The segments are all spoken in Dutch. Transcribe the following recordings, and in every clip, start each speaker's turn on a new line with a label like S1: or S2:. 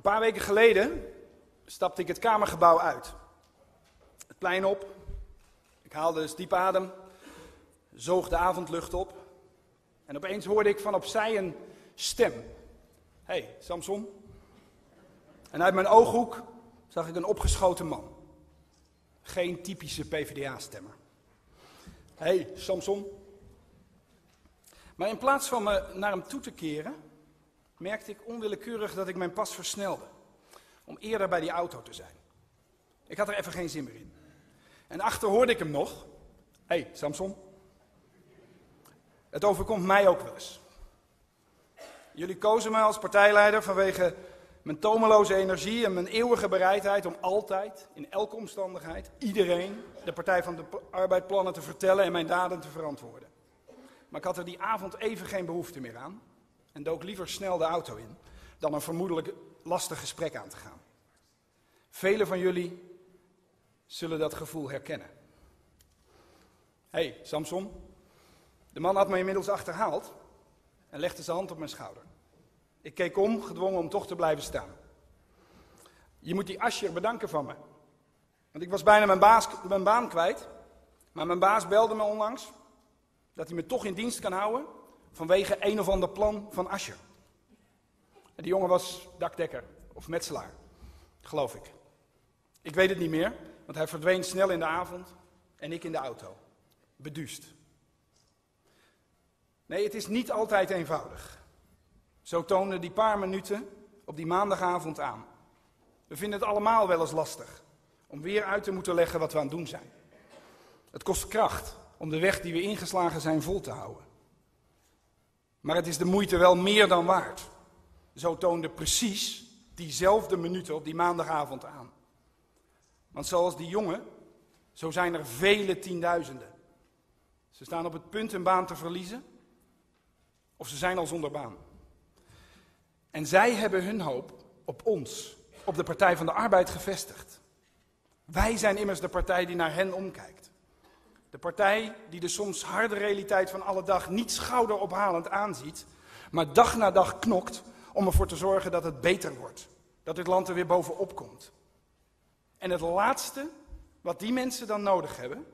S1: paar weken geleden stapte ik het kamergebouw uit. Het plein op. Ik haalde eens diep adem. Zoog de avondlucht op. En opeens hoorde ik van opzij een stem. Hey, Samson. En uit mijn ooghoek zag ik een opgeschoten man. Geen typische PvdA-stemmer. Hey, Samson. Maar in plaats van me naar hem toe te keren, merkte ik onwillekeurig dat ik mijn pas versnelde. Om eerder bij die auto te zijn. Ik had er even geen zin meer in. En achter hoorde ik hem nog. Hey, Samson. Het overkomt mij ook wel eens. Jullie kozen mij als partijleider vanwege mijn tomeloze energie en mijn eeuwige bereidheid om altijd, in elke omstandigheid, iedereen de Partij van de Arbeid plannen te vertellen en mijn daden te verantwoorden. Maar ik had er die avond even geen behoefte meer aan en dook liever snel de auto in dan een vermoedelijk lastig gesprek aan te gaan. Velen van jullie zullen dat gevoel herkennen. Hey, Samson. De man had me inmiddels achterhaald en legde zijn hand op mijn schouder. Ik keek om, gedwongen om toch te blijven staan. Je moet die Ascher bedanken van me. Want ik was bijna mijn baan kwijt. Maar mijn baas belde me onlangs dat hij me toch in dienst kan houden vanwege een of ander plan van Ascher. En die jongen was dakdekker of metselaar, geloof ik. Ik weet het niet meer, want hij verdween snel in de avond en ik in de auto. Beduust. Nee, het is niet altijd eenvoudig. Zo toonden die paar minuten op die maandagavond aan. We vinden het allemaal wel eens lastig om weer uit te moeten leggen wat we aan het doen zijn. Het kost kracht om de weg die we ingeslagen zijn vol te houden. Maar het is de moeite wel meer dan waard. Zo toonde precies diezelfde minuten op die maandagavond aan. Want zoals die jongen, zo zijn er vele tienduizenden. Ze staan op het punt hun baan te verliezen, of ze zijn al zonder baan. En zij hebben hun hoop op ons, op de Partij van de Arbeid gevestigd. Wij zijn immers de partij die naar hen omkijkt. De partij die de soms harde realiteit van alle dag niet schouderophalend aanziet, maar dag na dag knokt om ervoor te zorgen dat het beter wordt. Dat dit land er weer bovenop komt. En het laatste wat die mensen dan nodig hebben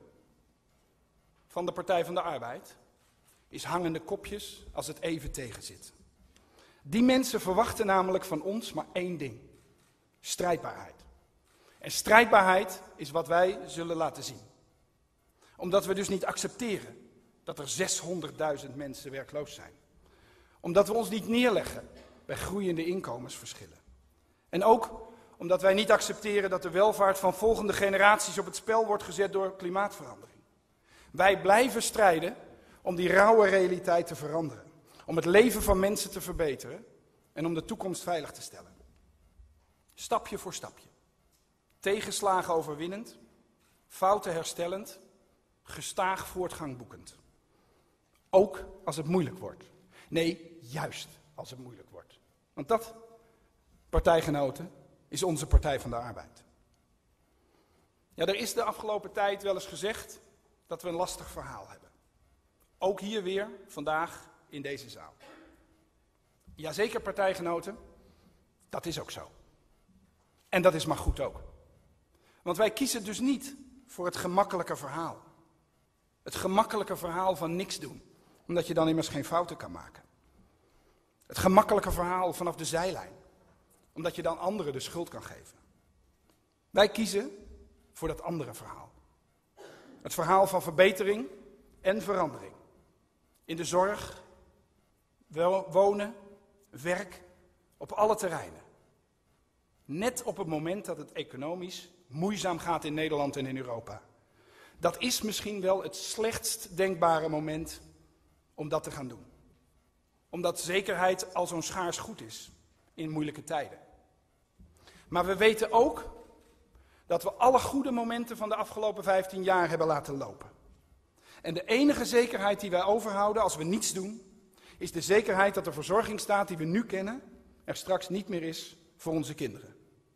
S1: van de Partij van de Arbeid is hangende kopjes als het even tegenzit. Die mensen verwachten namelijk van ons maar één ding. Strijdbaarheid. En strijdbaarheid is wat wij zullen laten zien. Omdat we dus niet accepteren dat er 600.000 mensen werkloos zijn. Omdat we ons niet neerleggen bij groeiende inkomensverschillen. En ook omdat wij niet accepteren dat de welvaart van volgende generaties op het spel wordt gezet door klimaatverandering. Wij blijven strijden om die rauwe realiteit te veranderen. Om het leven van mensen te verbeteren en om de toekomst veilig te stellen. Stapje voor stapje. Tegenslagen overwinnend, fouten herstellend, gestaag voortgang boekend. Ook als het moeilijk wordt. Nee, juist als het moeilijk wordt. Want dat, partijgenoten, is onze Partij van de Arbeid. Ja, er is de afgelopen tijd wel eens gezegd dat we een lastig verhaal hebben. Ook hier weer, vandaag, in deze zaal. Jazeker, partijgenoten, dat is ook zo. En dat is maar goed ook. Want wij kiezen dus niet voor het gemakkelijke verhaal. Het gemakkelijke verhaal van niks doen, omdat je dan immers geen fouten kan maken. Het gemakkelijke verhaal vanaf de zijlijn, omdat je dan anderen de schuld kan geven. Wij kiezen voor dat andere verhaal. Het verhaal van verbetering en verandering. In de zorg, wonen, werk, op alle terreinen. Net op het moment dat het economisch moeizaam gaat in Nederland en in Europa. Dat is misschien wel het slechtst denkbare moment om dat te gaan doen. Omdat zekerheid al zo'n schaars goed is in moeilijke tijden. Maar we weten ook dat we alle goede momenten van de afgelopen 15 jaar hebben laten lopen. En de enige zekerheid die wij overhouden als we niets doen, is de zekerheid dat de verzorgingsstaat die we nu kennen, er straks niet meer is voor onze kinderen.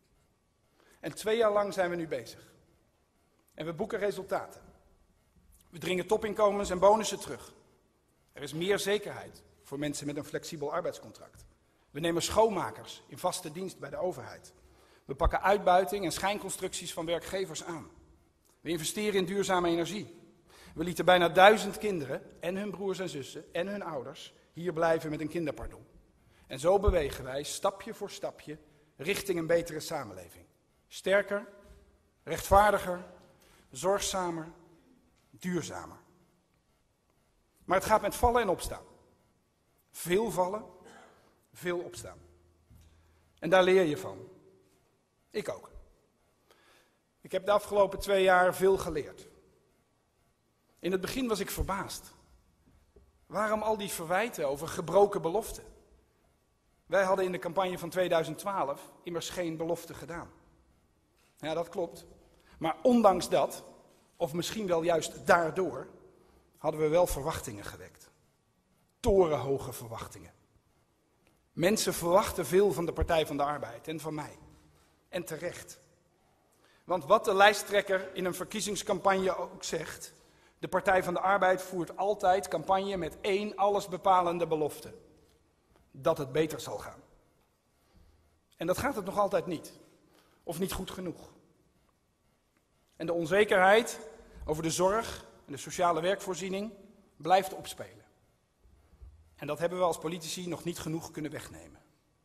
S1: En 2 jaar lang zijn we nu bezig. En we boeken resultaten. We dringen topinkomens en bonussen terug. Er is meer zekerheid voor mensen met een flexibel arbeidscontract. We nemen schoonmakers in vaste dienst bij de overheid. We pakken uitbuiting en schijnconstructies van werkgevers aan. We investeren in duurzame energie. We lieten bijna 1000 kinderen en hun broers en zussen en hun ouders hier blijven met een kinderpardon. En zo bewegen wij stapje voor stapje richting een betere samenleving. Sterker, rechtvaardiger, zorgzamer, duurzamer. Maar het gaat met vallen en opstaan. Veel vallen, veel opstaan. En daar leer je van. Ik ook. Ik heb de afgelopen 2 jaar veel geleerd. In het begin was ik verbaasd. Waarom al die verwijten over gebroken beloften? Wij hadden in de campagne van 2012 immers geen belofte gedaan. Ja, dat klopt. Maar ondanks dat, of misschien wel juist daardoor, hadden we wel verwachtingen gewekt. Torenhoge verwachtingen. Mensen verwachten veel van de Partij van de Arbeid en van mij. En terecht. Want wat de lijsttrekker in een verkiezingscampagne ook zegt, de Partij van de Arbeid voert altijd campagne met 1 allesbepalende belofte. Dat het beter zal gaan. En dat gaat het nog altijd niet. Of niet goed genoeg. En de onzekerheid over de zorg en de sociale werkvoorziening blijft opspelen. En dat hebben we als politici nog niet genoeg kunnen wegnemen.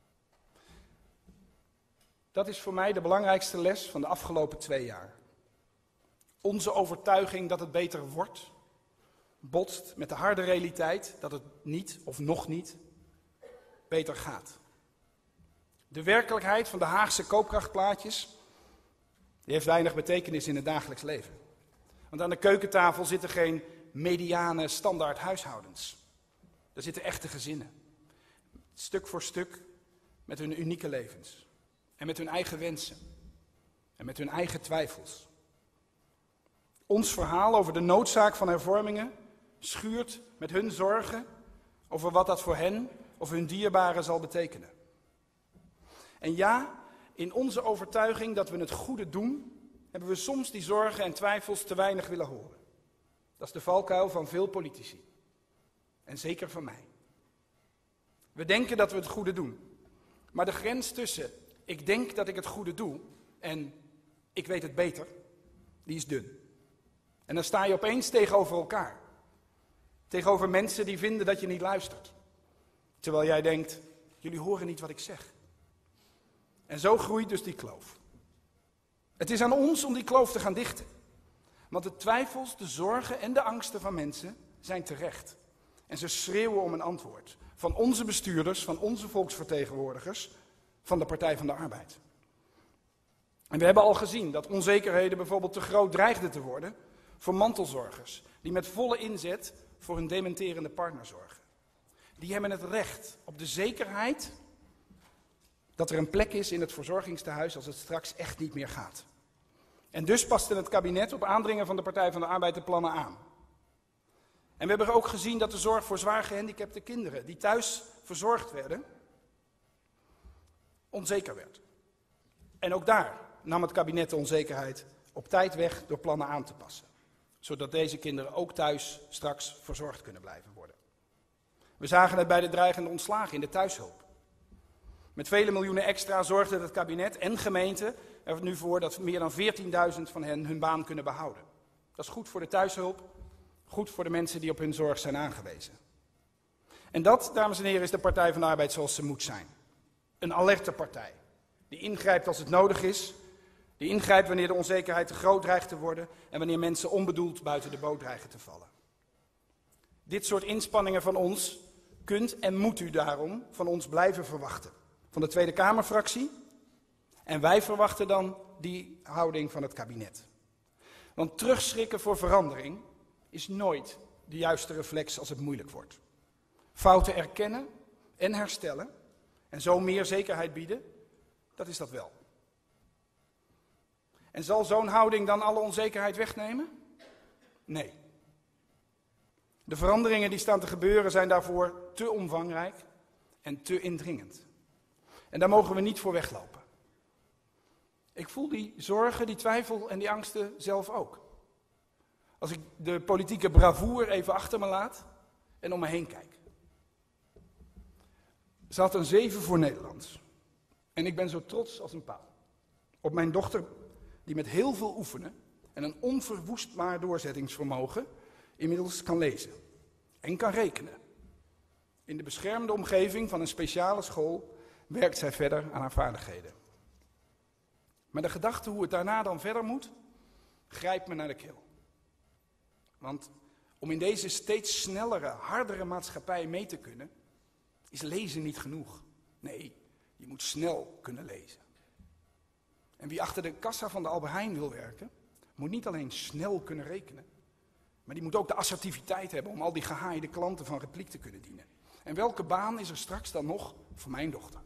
S1: Dat is voor mij de belangrijkste les van de afgelopen 2 jaar. Onze overtuiging dat het beter wordt, botst met de harde realiteit dat het niet of nog niet beter gaat. De werkelijkheid van de Haagse koopkrachtplaatjes, die heeft weinig betekenis in het dagelijks leven. Want aan de keukentafel zitten geen mediane standaard huishoudens. Daar zitten echte gezinnen. Stuk voor stuk met hun unieke levens. En met hun eigen wensen. En met hun eigen twijfels. Ons verhaal over de noodzaak van hervormingen schuurt met hun zorgen over wat dat voor hen of hun dierbaren zal betekenen. En ja, in onze overtuiging dat we het goede doen, hebben we soms die zorgen en twijfels te weinig willen horen. Dat is de valkuil van veel politici. En zeker van mij. We denken dat we het goede doen. Maar de grens tussen ik denk dat ik het goede doe en ik weet het beter, die is dun. En dan sta je opeens tegenover elkaar. Tegenover mensen die vinden dat je niet luistert. Terwijl jij denkt, jullie horen niet wat ik zeg. En zo groeit dus die kloof. Het is aan ons om die kloof te gaan dichten. Want de twijfels, de zorgen en de angsten van mensen zijn terecht. En ze schreeuwen om een antwoord. Van onze bestuurders, van onze volksvertegenwoordigers, van de Partij van de Arbeid. En we hebben al gezien dat onzekerheden bijvoorbeeld te groot dreigden te worden voor mantelzorgers, die met volle inzet voor hun dementerende partner zorgen. Die hebben het recht op de zekerheid dat er een plek is in het verzorgingstehuis als het straks echt niet meer gaat. En dus paste het kabinet op aandringen van de Partij van de Arbeid de plannen aan. En we hebben ook gezien dat de zorg voor zwaar gehandicapte kinderen die thuis verzorgd werden, onzeker werd. En ook daar nam het kabinet de onzekerheid op tijd weg door plannen aan te passen. Zodat deze kinderen ook thuis straks verzorgd kunnen blijven worden. We zagen het bij de dreigende ontslagen in de thuishulp. Met vele miljoenen extra zorgde het kabinet en gemeenten er nu voor dat meer dan 14.000 van hen hun baan kunnen behouden. Dat is goed voor de thuishulp, goed voor de mensen die op hun zorg zijn aangewezen. En dat, dames en heren, is de Partij van de Arbeid zoals ze moet zijn. Een alerte partij, die ingrijpt als het nodig is, die ingrijpt wanneer de onzekerheid te groot dreigt te worden en wanneer mensen onbedoeld buiten de boot dreigen te vallen. Dit soort inspanningen van ons kunt en moet u daarom van ons blijven verwachten. Van de Tweede Kamerfractie. En wij verwachten dan die houding van het kabinet. Want terugschrikken voor verandering is nooit de juiste reflex als het moeilijk wordt. Fouten erkennen en herstellen en zo meer zekerheid bieden, dat is dat wel. En zal zo'n houding dan alle onzekerheid wegnemen? Nee. De veranderingen die staan te gebeuren zijn daarvoor te omvangrijk en te indringend. En daar mogen we niet voor weglopen. Ik voel die zorgen, die twijfel en die angsten zelf ook. Als ik de politieke bravoure even achter me laat en om me heen kijk. Ze had een 7 voor Nederlands. En ik ben zo trots als een paal. Op mijn dochter, die met heel veel oefenen en een onverwoestbaar doorzettingsvermogen inmiddels kan lezen en kan rekenen. In de beschermde omgeving van een speciale school werkt zij verder aan haar vaardigheden. Maar de gedachte hoe het daarna dan verder moet, grijpt me naar de keel. Want om in deze steeds snellere, hardere maatschappij mee te kunnen, is lezen niet genoeg. Nee, je moet snel kunnen lezen. En wie achter de kassa van de Albert Heijn wil werken, moet niet alleen snel kunnen rekenen, maar die moet ook de assertiviteit hebben om al die gehaaide klanten van repliek te kunnen dienen. En welke baan is er straks dan nog voor mijn dochter?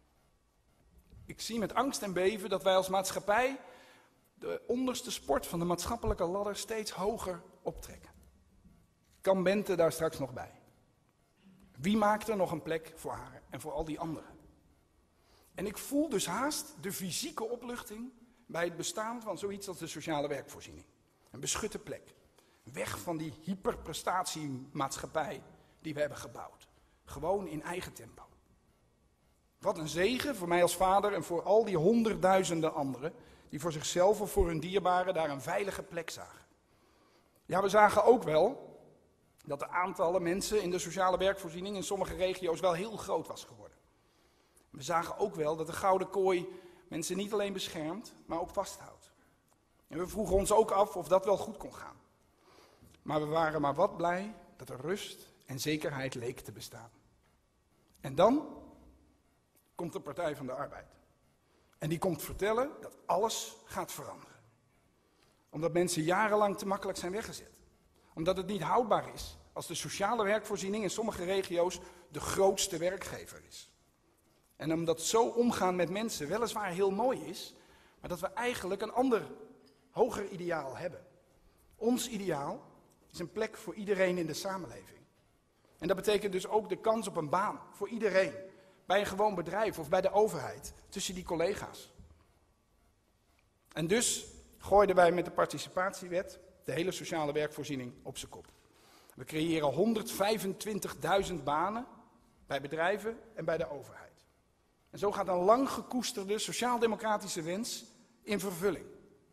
S1: Ik zie met angst en beven dat wij als maatschappij de onderste sport van de maatschappelijke ladder steeds hoger optrekken. Kan Bente daar straks nog bij? Wie maakt er nog een plek voor haar en voor al die anderen? En ik voel dus haast de fysieke opluchting bij het bestaan van zoiets als de sociale werkvoorziening. Een beschutte plek. Weg van die hyperprestatiemaatschappij die we hebben gebouwd. Gewoon in eigen tempo. Wat een zegen voor mij als vader en voor al die honderdduizenden anderen die voor zichzelf of voor hun dierbaren daar een veilige plek zagen. Ja, we zagen ook wel dat de aantallen mensen in de sociale werkvoorziening in sommige regio's wel heel groot was geworden. We zagen ook wel dat de Gouden Kooi mensen niet alleen beschermt, maar ook vasthoudt. En we vroegen ons ook af of dat wel goed kon gaan. Maar we waren maar wat blij dat er rust en zekerheid leek te bestaan. En dan komt de Partij van de Arbeid. En die komt vertellen dat alles gaat veranderen. Omdat mensen jarenlang te makkelijk zijn weggezet. Omdat het niet houdbaar is als de sociale werkvoorziening in sommige regio's de grootste werkgever is. En omdat zo omgaan met mensen weliswaar heel mooi is, maar dat we eigenlijk een ander, hoger ideaal hebben. Ons ideaal is een plek voor iedereen in de samenleving. En dat betekent dus ook de kans op een baan voor iedereen. Bij een gewoon bedrijf of bij de overheid, tussen die collega's. En dus gooiden wij met de participatiewet de hele sociale werkvoorziening op zijn kop. We creëren 125.000 banen bij bedrijven en bij de overheid. En zo gaat een lang gekoesterde sociaal-democratische wens in vervulling.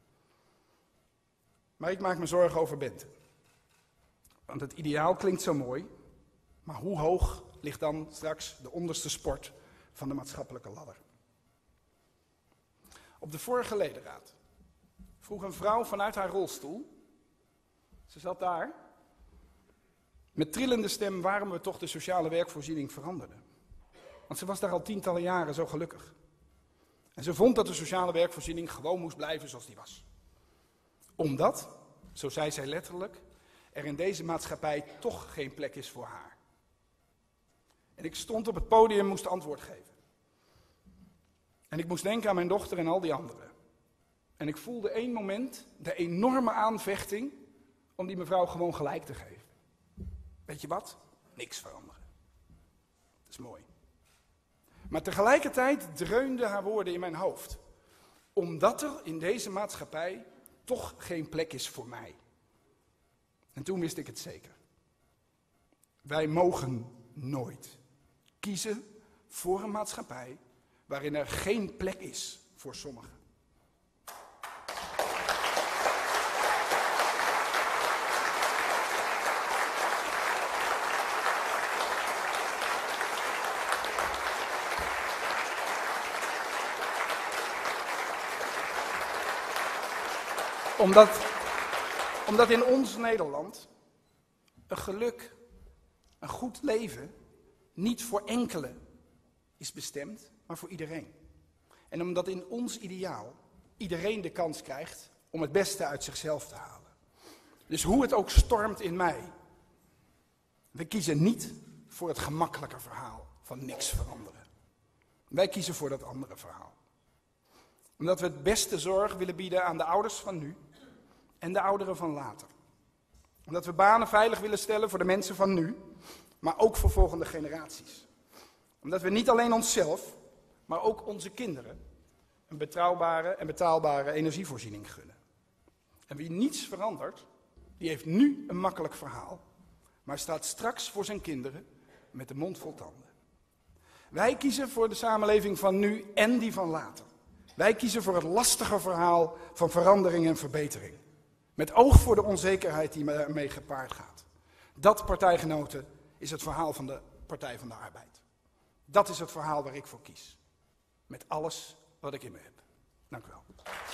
S1: Maar ik maak me zorgen over Bente. Want het ideaal klinkt zo mooi, maar hoe hoog ligt dan straks de onderste sport van de maatschappelijke ladder? Op de vorige ledenraad vroeg een vrouw vanuit haar rolstoel, ze zat daar, met trillende stem waarom we toch de sociale werkvoorziening veranderden. Want ze was daar al tientallen jaren zo gelukkig. En ze vond dat de sociale werkvoorziening gewoon moest blijven zoals die was. Omdat, zo zei zij letterlijk, er in deze maatschappij toch geen plek is voor haar. En ik stond op het podium en moest antwoord geven. En ik moest denken aan mijn dochter en al die anderen. En ik voelde één moment de enorme aanvechting om die mevrouw gewoon gelijk te geven. Weet je wat? Niks veranderen. Dat is mooi. Maar tegelijkertijd dreunden haar woorden in mijn hoofd. Omdat er in deze maatschappij toch geen plek is voor mij. En toen wist ik het zeker. Wij mogen nooit kiezen voor een maatschappij waarin er geen plek is voor sommigen. Omdat in ons Nederland een geluk, een goed leven, niet voor enkelen is bestemd, maar voor iedereen. En omdat in ons ideaal iedereen de kans krijgt om het beste uit zichzelf te halen. Dus hoe het ook stormt in mij, we kiezen niet voor het gemakkelijke verhaal van niks veranderen. Wij kiezen voor dat andere verhaal. Omdat we het beste zorg willen bieden aan de ouders van nu en de ouderen van later. Omdat we banen veilig willen stellen voor de mensen van nu, maar ook voor volgende generaties. Omdat we niet alleen onszelf, maar ook onze kinderen een betrouwbare en betaalbare energievoorziening gunnen. En wie niets verandert, die heeft nu een makkelijk verhaal, maar staat straks voor zijn kinderen met de mond vol tanden. Wij kiezen voor de samenleving van nu en die van later. Wij kiezen voor het lastige verhaal van verandering en verbetering. Met oog voor de onzekerheid die ermee gepaard gaat. Dat, partijgenoten, is het verhaal van de Partij van de Arbeid. Dat is het verhaal waar ik voor kies. Met alles wat ik in me heb. Dank u wel.